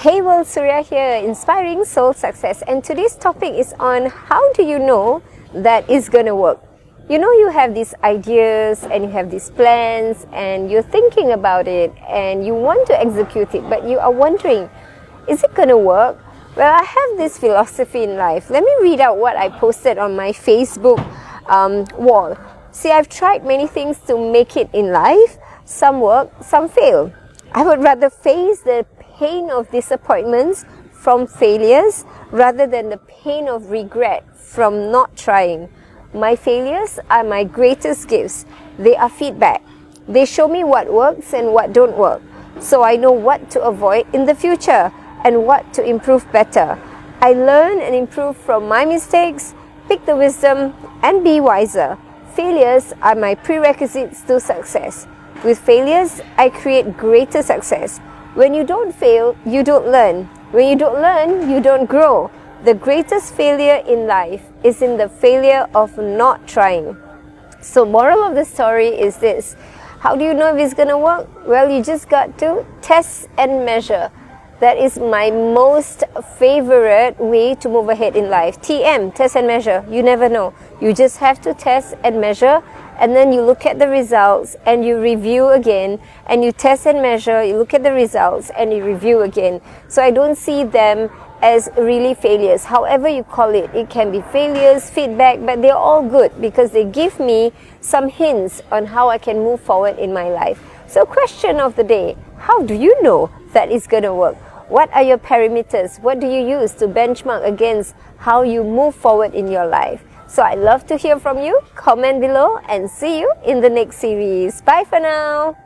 Hey world, Surya here, inspiring soul success, and today's topic is on how do you know that it's gonna work. You know, you have these ideas and you have these plans and you're thinking about it and you want to execute it, but you are wondering, is it gonna work? Well, I have this philosophy in life. Let me read out what I posted on my Facebook wall. See, I've tried many things to make it in life. Some work, some fail. I would rather face the pain of disappointments from failures rather than the pain of regret from not trying. My failures are my greatest gifts. They are feedback. They show me what works and what don't work, so I know what to avoid in the future and what to improve better. I learn and improve from my mistakes, pick the wisdom, and be wiser. Failures are my prerequisites to success. With failures, I create greater success. When you don't fail, you don't learn. When you don't learn, you don't grow. The greatest failure in life is in the failure of not trying. So, moral of the story is this. How do you know if it's going to work? Well, you just got to test and measure. That is my most favorite way to move ahead in life. TM, test and measure. You never know. You just have to test and measure, and then you look at the results and you review again, and you test and measure, you look at the results and you review again. So I don't see them as really failures. However you call it, it can be failures, feedback, but they're all good because they give me some hints on how I can move forward in my life. So question of the day, how do you know that it's going to work? What are your parameters? What do you use to benchmark against how you move forward in your life? So I'd love to hear from you. Comment below and see you in the next series. Bye for now.